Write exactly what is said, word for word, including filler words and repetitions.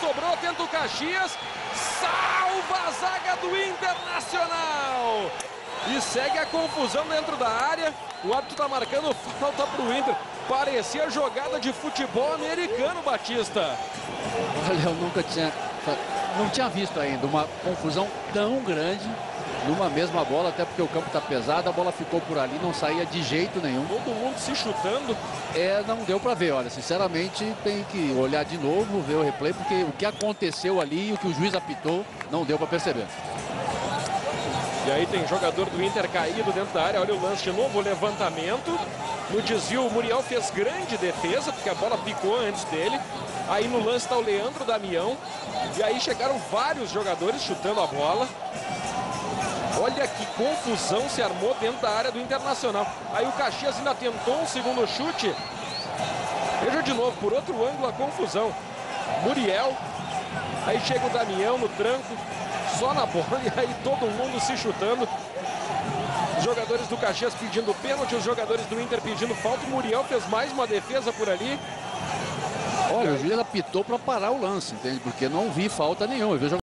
sobrou, tenta o Caxias, salva a zaga do Internacional. E segue a confusão dentro da área. O árbitro está marcando falta para o Inter. Parecia jogada de futebol americano, Batista. Olha, eu nunca tinha, não tinha visto ainda uma confusão tão grande numa mesma bola, até porque o campo está pesado, a bola ficou por ali, não saía de jeito nenhum. Todo mundo se chutando. É, não deu para ver, olha, sinceramente tem que olhar de novo, ver o replay, porque o que aconteceu ali e o que o juiz apitou, não deu para perceber. E aí tem jogador do Inter caído dentro da área, olha o lance de novo, o levantamento. No desvio, o Muriel fez grande defesa, porque a bola picou antes dele. Aí no lance está o Leandro Damião. E aí chegaram vários jogadores chutando a bola. Olha que confusão se armou dentro da área do Internacional. Aí o Caxias ainda tentou um segundo chute. Veja de novo, por outro ângulo, a confusão. Muriel. Aí chega o Damião no tranco. Só na bola e aí todo mundo se chutando. Os jogadores do Caxias pedindo pênalti, os jogadores do Inter pedindo falta. O Muriel fez mais uma defesa por ali. Olha, o juiz apitou para parar o lance, entende? Porque não vi falta nenhuma. Eu vi